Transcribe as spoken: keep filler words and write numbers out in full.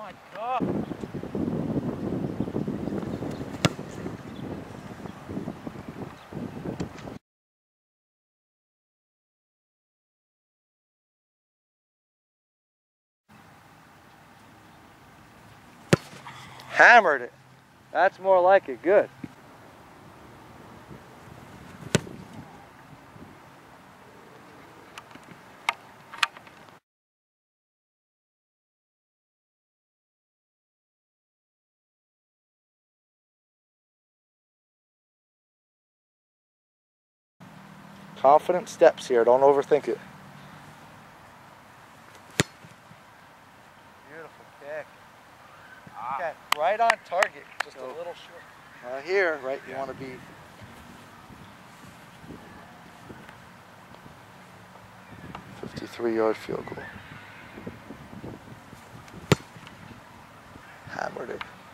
my God. Hammered it. That's more like it. Good. Confident steps here. Don't overthink it. Beautiful kick. Okay, right on target. Just so, a little short. Uh, here, right, you yeah. want to be. fifty-three yard field goal. Hammered it.